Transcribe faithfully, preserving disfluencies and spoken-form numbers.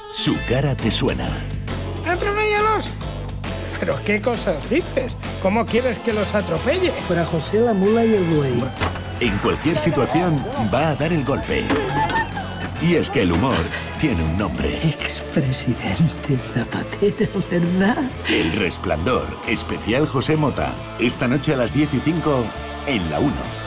Su cara te suena. ¡Atropellalos! ¿Pero qué cosas dices? ¿Cómo quieres que los atropelle? Para José, la mula y el buey. En cualquier situación va a dar el golpe. Y es que el humor tiene un nombre. Expresidente Zapatero, ¿verdad? El Resplandor, especial José Mota. Esta noche a las diez y cinco en La uno.